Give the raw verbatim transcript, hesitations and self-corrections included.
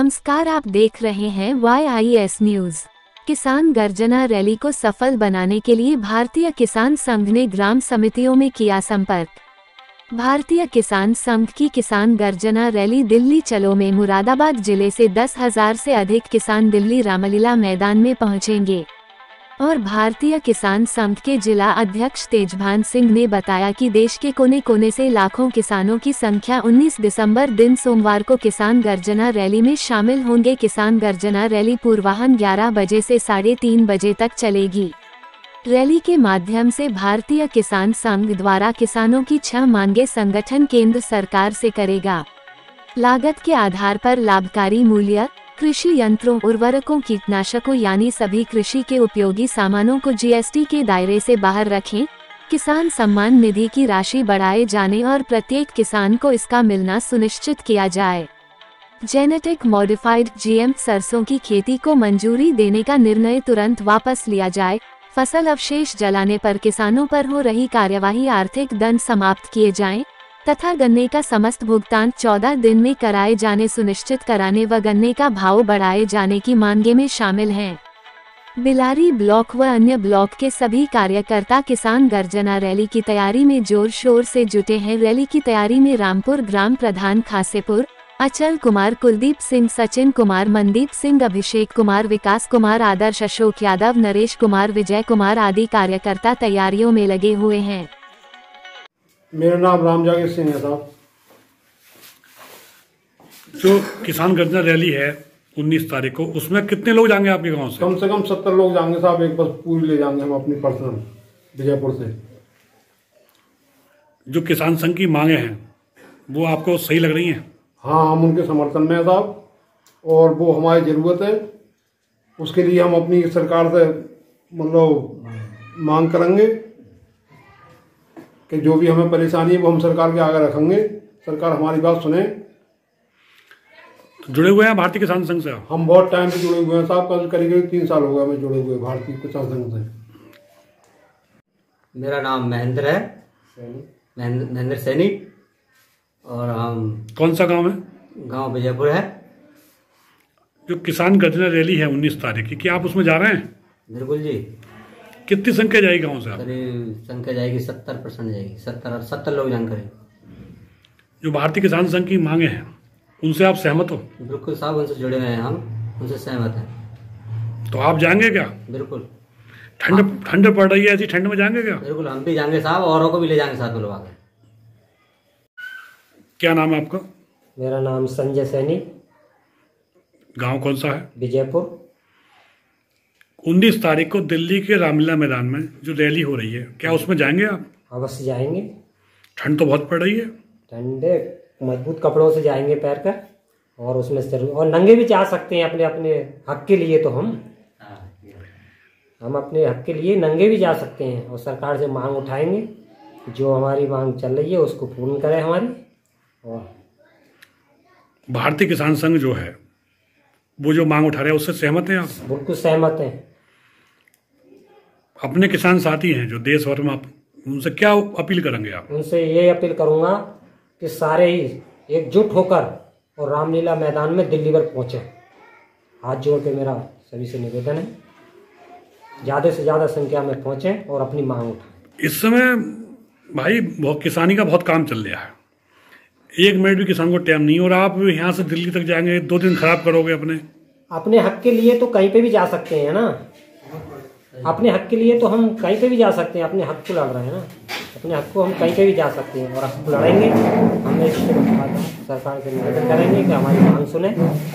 नमस्कार, आप देख रहे हैं वाई आई एस न्यूज। किसान गर्जना रैली को सफल बनाने के लिए भारतीय किसान संघ ने ग्राम समितियों में किया संपर्क। भारतीय किसान संघ की किसान गर्जना रैली दिल्ली चलो में मुरादाबाद जिले से दस हजार से अधिक किसान दिल्ली रामलीला मैदान में पहुंचेंगे और भारतीय किसान संघ के जिला अध्यक्ष तेजभान सिंह ने बताया कि देश के कोने कोने से लाखों किसानों की संख्या उन्नीस दिसंबर दिन सोमवार को किसान गर्जना रैली में शामिल होंगे। किसान गर्जना रैली पूर्वाह्न ग्यारह बजे से साढ़े तीन बजे तक चलेगी। रैली के माध्यम से भारतीय किसान संघ द्वारा किसानों की छह मांगे संगठन केंद्र सरकार से करेगा। लागत के आधार पर लाभकारी मूल्य, कृषि यंत्रों, उर्वरकों, कीटनाशकों यानी सभी कृषि के उपयोगी सामानों को जी एस टी के दायरे से बाहर रखें, किसान सम्मान निधि की राशि बढ़ाए जाने और प्रत्येक किसान को इसका मिलना सुनिश्चित किया जाए। जेनेटिक मॉडिफाइड जी एम सरसों की खेती को मंजूरी देने का निर्णय तुरंत वापस लिया जाए। फसल अवशेष जलाने पर किसानों पर हो रही कार्यवाही, आर्थिक दंड समाप्त किए जाएं तथा गन्ने का समस्त भुगतान चौदह दिन में कराए जाने सुनिश्चित कराने व गन्ने का भाव बढ़ाए जाने की मांगे में शामिल हैं। बिलारी ब्लॉक व अन्य ब्लॉक के सभी कार्यकर्ता किसान गर्जना रैली की तैयारी में जोर शोर से जुटे हैं। रैली की तैयारी में रामपुर ग्राम प्रधान खासेपुर, अचल कुमार, कुलदीप सिंह, सचिन कुमार, मनदीप सिंह, अभिषेक कुमार, विकास कुमार, आदर्श, अशोक यादव, नरेश कुमार, विजय कुमार आदि कार्यकर्ता तैयारियों में लगे हुए हैं। मेरा नाम राम जागीर सिंह है साहब। जो किसान गर्जना रैली है उन्नीस तारीख को, उसमें कितने लोग जाएंगे आपके गांव से? कम से कम सत्तर लोग जाएंगे साहब। एक बस पूरी ले जाएंगे हम अपनी पर्सनल विजयपुर से। जो किसान संघ की मांगे हैं वो आपको सही लग रही हैं? हाँ, हम उनके समर्थन में हैं साहब और वो हमारी ज़रूरत है। उसके लिए हम अपनी सरकार से मतलब मांग करेंगे कि जो भी हमें परेशानी है वो हम सरकार के आगे रखेंगे, सरकार हमारी बात सुने। तो जुड़े हुए हैं भारतीय किसान संघ से? हम बहुत टाइम से जुड़े हुए हैं साहब, कल करीब करीब तीन साल हो गए हमें जुड़े हुए भारतीय किसान संघ से। मेरा नाम महेंद्र है, महेंद्र सैनी। और हम कौन सा गांव है? गांव विजयपुर है। जो किसान गर्जना रैली है उन्नीस तारीख की, क्या आप उसमें जा रहे हैं? बिल्कुल जी। कितनी संख्या जाएगी गाँव से? करीब संख्या जाएगी सत्तर परसेंट जाएगी, सत्तर सत्तर लोग जान करें। जो भारतीय किसान संघ की मांगे हैं उनसे आप सहमत हो? बिल्कुल साहब, उनसे जुड़े हुए हैं हम, उनसे सहमत हैं। तो आप जाएंगे क्या? बिल्कुल। ठंड ठंड पड़ रही है, ऐसी ठंड में जाएंगे क्या? बिल्कुल, हम भी जाएंगे साहब, औरों को भी ले जाएंगे साथ में लोग। क्या नाम है आपका? मेरा नाम संजय सैनी। गांव कौन सा है? विजयपुर। उन्नीस तारीख को दिल्ली के रामलीला मैदान में जो रैली हो रही है, क्या उसमें जाएंगे आप? अवश्य जाएंगे। ठंड तो बहुत पड़ रही है। ठंडे मजबूत कपड़ों से जाएंगे पहन कर, और उसमें जरूर और नंगे भी जा सकते हैं अपने अपने हक के लिए। तो हम हम अपने हक के लिए नंगे भी जा सकते हैं और सरकार से मांग उठाएंगे। जो हमारी मांग चल रही है उसको पूर्ण करें हमारी। और भारतीय किसान संघ जो है वो जो मांग उठा रहे हैं उससे सहमत हैं आप? बिल्कुल सहमत हैं। अपने किसान साथी हैं जो देश भर में, आप उनसे क्या अपील करेंगे आप? उनसे ये अपील करूंगा कि सारे ही एकजुट होकर और रामलीला मैदान में दिल्ली भर पहुंचे। हाथ जोड़ के मेरा सभी से निवेदन है, ज़्यादा से ज़्यादा संख्या में पहुंचे और अपनी मांग उठाएं। इस समय भाई बहुत किसानी का बहुत काम चल रहा है, एक मिनट भी किसान को टाइम नहीं, और आप यहाँ से दिल्ली तक जाएंगे, दो दिन खराब करोगे अपने अपने हक के लिए। तो कहीं पे भी जा सकते हैं ना, अपने हक के लिए तो हम कहीं पे भी जा सकते हैं। अपने हक को लड़ रहे हैं ना, अपने हक को हम कहीं पे भी जा सकते हैं और हक को लड़ेंगे। हम सरकार से निवेदन करेंगे कि हमारी मांग सुने।